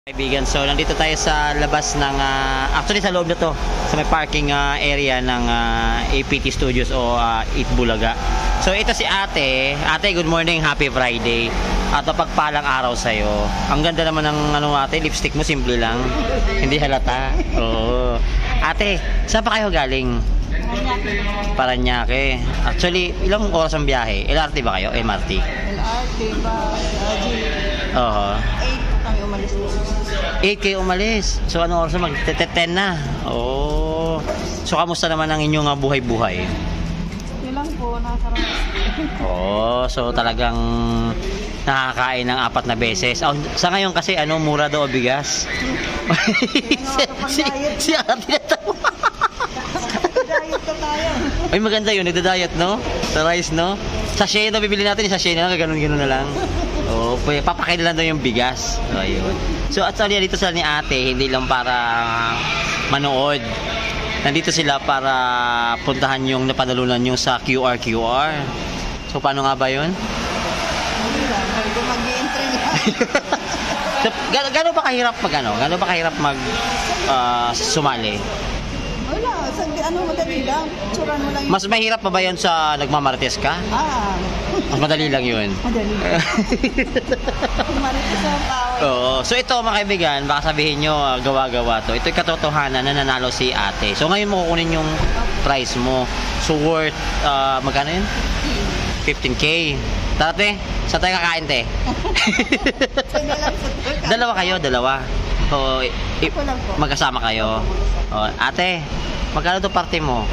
Kaibigan, so nandito tayo sa labas ng actually sa loob na to, sa may parking area ng APT Studios o Eat Bulaga. So ito si Ate. Ate, good morning, happy Friday. At pagpalang araw sa iyo. Ang ganda naman ng Ate, lipstick mo simple lang. Hindi halata. Oo. Ate, saan pa kayo galing? Paranaque. Actually, ilang oras ang biyahe? LRT ba kayo? MRT? LRT ba? Oo. 8 kami umalis. 8 kayo umalis. So ano oras na mag-10 na? Oh. So kamusta naman ang inyong buhay-buhay? Yun lang po, nakakaranas. Oh, so talagang nakakain ng 4 na beses. Oh, sa ngayon kasi mura daw bigas. si Ate natawa. Diet ka tayo. Ay maganda yun, nagda-diet no? Sa rice no? Sachet na bibili natin, sachet na lang, gano'n na lang. Oh, papakain lang daw yung bigas. So, ayun. So, at sorry, dito sila ni Ate, hindi lang para manood. Nandito sila para puntahan yung napanalunan yung sa QR. So, paano nga ba yun? Kung mag-i-entry lang. So, gano'n ba kahirap Gano'n ba kahirap sumali? Wala, madali lang. Tsuran mo lang yung... Mas mahirap pa ba yun sa nagmamarites ka? Mas madali lang yun. Madali lang. Marites ang power. Oo. So ito mga kaibigan, baka sabihin nyo gawa-gawa to. Ito'y katotohanan na nanalo si Ate. So ngayon mo kukunin yung price mo. So worth, magkano yun? 15K. Tara te, saan tayo kakain te? Dalawa kayo, dalawa. So, Ako lang po. magkasama kayo. Oh, Ate, magkano to party mo?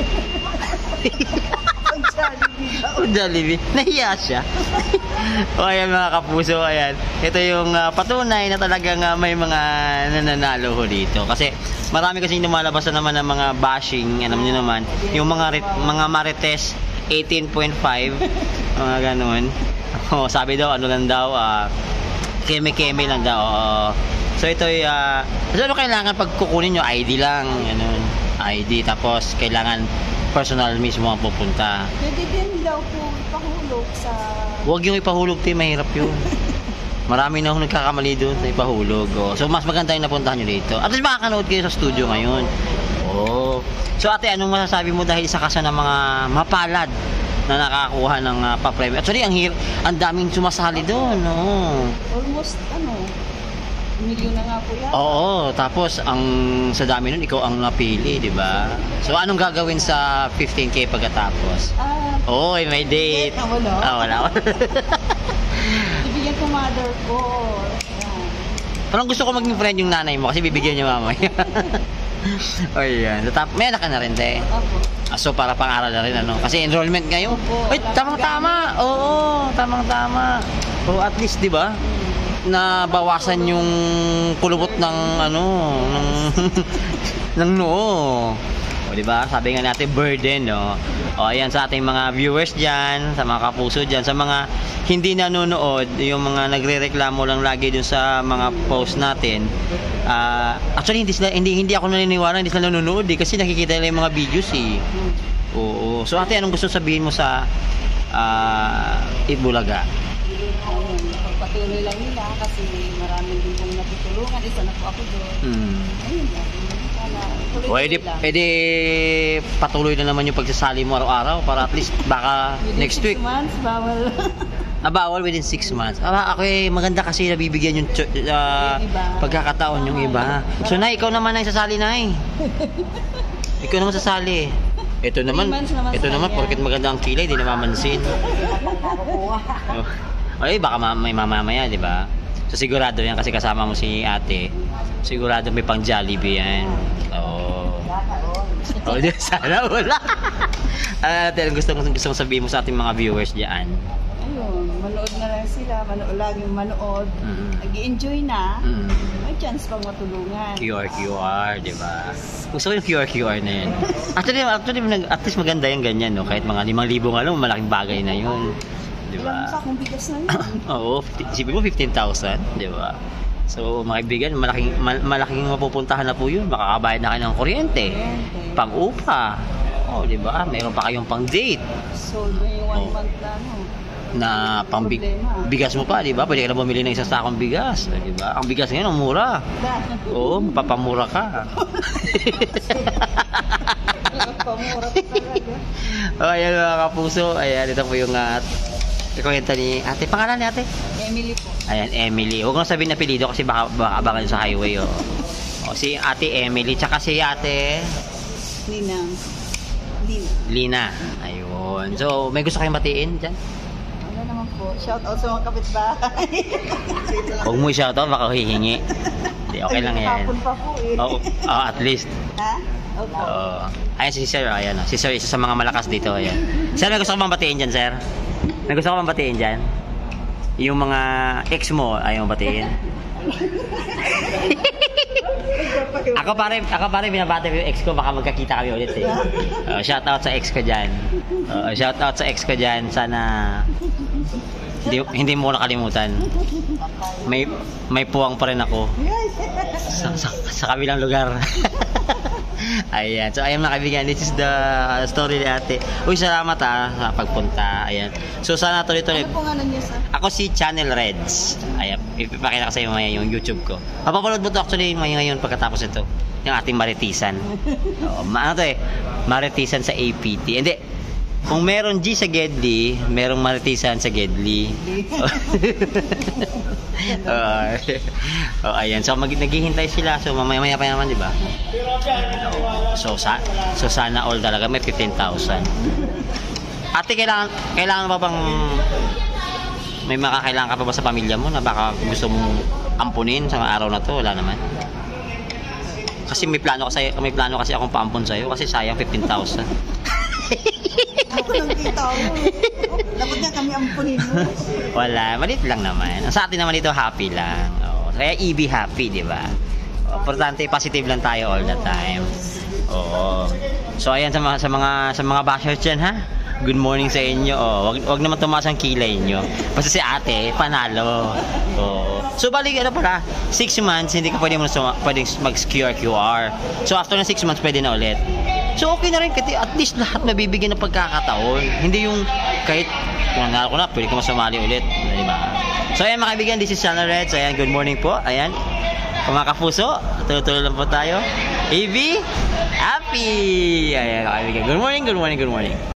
Ang Jollibee daw. Oh, Jollibee. Nahiya siya. O ayan mga kapuso, ayan. Ito yung patunay na talagang may mga nananalo ho dito. Kasi marami kasing lumalabas na naman ng mga bashing, alam niyo naman, yung mga marites 18.5, mga ganun. Oh, sabi daw, lang daw, keme-keme lang daw. So ito ay, ano kailangan pag kukunin nyo? ID lang, ganun. ID, tapos kailangan personal mismo ang pupunta. Pwede din daw po ipahulog sa... Huwag yung ipahulog, mahirap yun. Marami na akong nagkakamali doon sa ipahulog. Oh. So mas maganda yung napuntahan nyo dito. At least makakanood kayo sa studio ngayon. Oh. So Ate, anong masasabi mo dahil sa kasa ng mga mapalad na nakakuha ng pa-premyo? Actually, ang daming sumasali doon. Oh. Almost, milyon na nga po yan. Oo, tapos sa dami nun, ikaw ang napili, di ba? So anong gagawin sa 15K pagkatapos? Oy, may date. Wala. Wala. Ibigyan ko mother ko. Ayan. Parang gusto ko maging friend yung nanay mo kasi bibigyan niya mamaya. O yan. May anak ka na rin, te. Opo. So para pang-aral na rin, Kasi enrollment ngayon. Opo. Ay, tamang-tama. Oo, tamang-tama. So at least, di ba? Nabawasan yung kulubot ng ng noo. O di ba? Sabi nga natin burden, no. O ayan sa ating mga viewers diyan, sa mga kapuso diyan, sa mga hindi nanonood, yung mga nagrereklamo lang lagi dun sa mga post natin. Actually hindi ako naniniwala hindi sila nanonood kasi nakikita nila yung mga videos eh. Oo. So Ate, anong gusto sabihin mo sa Eat Bulaga? Patuloy lang nila kasi maraming din pong natutulungan. Isa na po ako doon. Ayun lang. O edi patuloy na naman yung pagsasali mo araw-araw para at least baka next week. 6 months, bawal. Bawal within 6 months. Ako maganda kasi nabibigyan yung pagkakataon yung iba. So Nay, ikaw naman ang sasali, Nay. Ikaw naman sasali. Ito naman porket maganda ang kilay, di namamansin. Ay, baka may mamamaya, di ba? So sigurado yan kasi kasama mo si Ate. Sigurado may pang Jollibee yan. Sana wala. Ate, anong gusto mong sabihin mo sa ating mga viewers diyan? Ayun, manood na lang sila, laging manood. Nag-i-enjoy na. May chance pang matulungan. QR, di ba? Gusto ko yung QR na yun. Actually, at least maganda yung ganyan, no? Kahit mga 5,000 nga lang, malaking bagay na yun. Di ba? Ilang sakong bigas na yun. Oo, isipin mo 15,000, di ba? So, mga kaibigan, malaking mapupuntahan na po yun. Makakabayad na kayo ng kuryente, pang-upa. Oh, di ba? Meron pa kayong pang-date. Sold mo yung 1 month na, na Problema. bigas mo pa, di ba? Pwede ka na bumili ng isang sakong bigas, di ba? Ang bigas ngayon, ang mura. Oo, mapapamura ka. Pamura pa talaga. Oh, ayan mga kapuso. Ayan, ito po yung kwenta ni ate. Pangalan ni ate? Emily po. Ayan, Emily. Huwag kong sabihin na apelido kasi baka abangan sa highway. Oh. Oh, si ate Emily. Tsaka si ate Ninang. Lina. Lina. Ayun. So, may gusto kayong batiin dyan? Wala naman po. Shout out sa mga kapitbahay. Huwag mo i-shoutout, baka hihingi. Hindi, okay lang yan. Hapon pa po eh. Oh, at least. Ha? Opo. Ayan si Sir, ayan. Si Sir, isa sa mga malakas dito, ayan. Sir, may gusto ka bang batiin dyan, Sir? May gusto ka bang batiin dyan? Yung mga ex mo, ayaw mo batiin? Ako pare binabati ko yung ex ko, baka magkakita kami ulit eh. Shout out sa ex ko dyan. Shout out sa ex ko dyan. Sana hindi mo nakalimutan. May puwang pa rin ako sa kabilang lugar. Ayan. So, ayan mga kaibigan. This is the story ni ate. Uy, salamat sa pagpunta. Ayan. So, sana tuloy-tuloy. Ano po nga niya sa? Ako si Channel Reds. Ayan. Ipapakita ko sa iyo mamaya yung YouTube ko. Mapapanood mo to actually ngayon pagkatapos ito. Yung ating Maritisan. Ano to eh? Maritisan sa APT. Hindi. Kung meron G sa Gedli, merong Maritisan sa Gedli. Ayan. So, naghihintay sila. So, mamaya pa naman, di ba? So, sana all talaga may 15,000. Ate, kailangan ba bang may makakailangan ka pa ba sa pamilya mo na baka gusto mong ampunin sa araw na to? Wala naman. Kasi may plano kasi akong paampun sa'yo kasi sayang 15,000. Ako nang kita mo. Dapat nga kami ampunin mo. Wala, maliit lang naman. Sa atin naman dito, happy lang. Kaya be happy, di ba? Importante, positive lang tayo all the time. Oo. So, ayan sa mga bashers dyan, ha? Good morning sa inyo. Wag naman tumaas ang kilay nyo. Basta si ate, panalo. So, balik, ano pala, 6 months, hindi ka pwedeng mag-QR. So, after na 6 months, pwede na ulit. So, okay na rin, kasi at least lahat mabibigyan ng pagkakataon. Hindi yung kahit kung nanalo ko na, pwede ka masumali ulit. Diba? So, ayan mga kaibigan, this is Channel Red. So, ayan, good morning po. Ayan, mga kapuso, tuloy-tuloy lang po tayo. AB, happy! Ayan mga kaibigan, good morning.